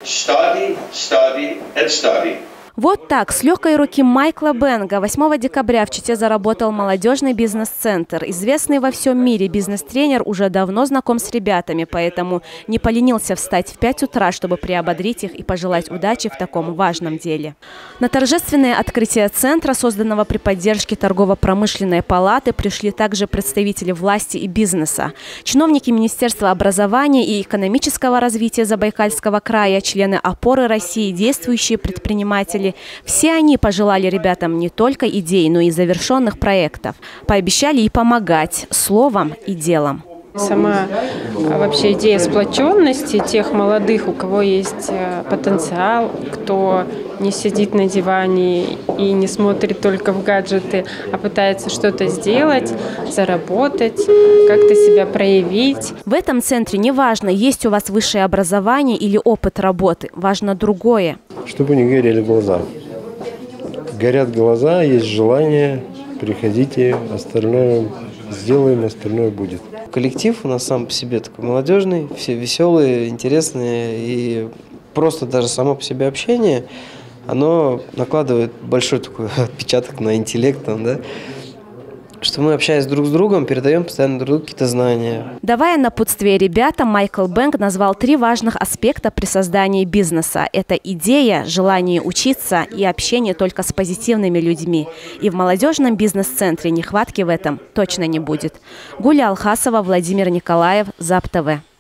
Study, study and study. Вот так, с легкой руки Майкла Бенга 8 декабря в Чите заработал молодежный бизнес-центр. Известный во всем мире бизнес-тренер уже давно знаком с ребятами, поэтому не поленился встать в 5 утра, чтобы приободрить их и пожелать удачи в таком важном деле. На торжественное открытие центра, созданного при поддержке торгово-промышленной палаты, пришли также представители власти и бизнеса. Чиновники Министерства образования и экономического развития Забайкальского края, члены «Опоры России», действующие предприниматели. Все они пожелали ребятам не только идей, но и завершенных проектов. Пообещали и помогать словом и делом. Сама вообще идея сплоченности тех молодых, у кого есть потенциал, кто не сидит на диване и не смотрит только в гаджеты, а пытается что-то сделать, заработать, как-то себя проявить. В этом центре не важно, есть у вас высшее образование или опыт работы, важно другое. Чтобы не горели глаза. Горят глаза, есть желание, приходите, остальное сделаем, остальное будет. Коллектив у нас сам по себе такой молодежный, все веселые, интересные, и просто даже само по себе общение, оно накладывает большой такой отпечаток на интеллект, да? Что мы, общаясь друг с другом, передаем постоянно друг другу какие-то знания. Давая напутствие ребятам, Майкл Бенг назвал 3 важных аспекта при создании бизнеса. Это идея, желание учиться и общение только с позитивными людьми. И в молодежном бизнес-центре нехватки в этом точно не будет. Гуля Алхасова, Владимир Николаев, ЗАП ТВ.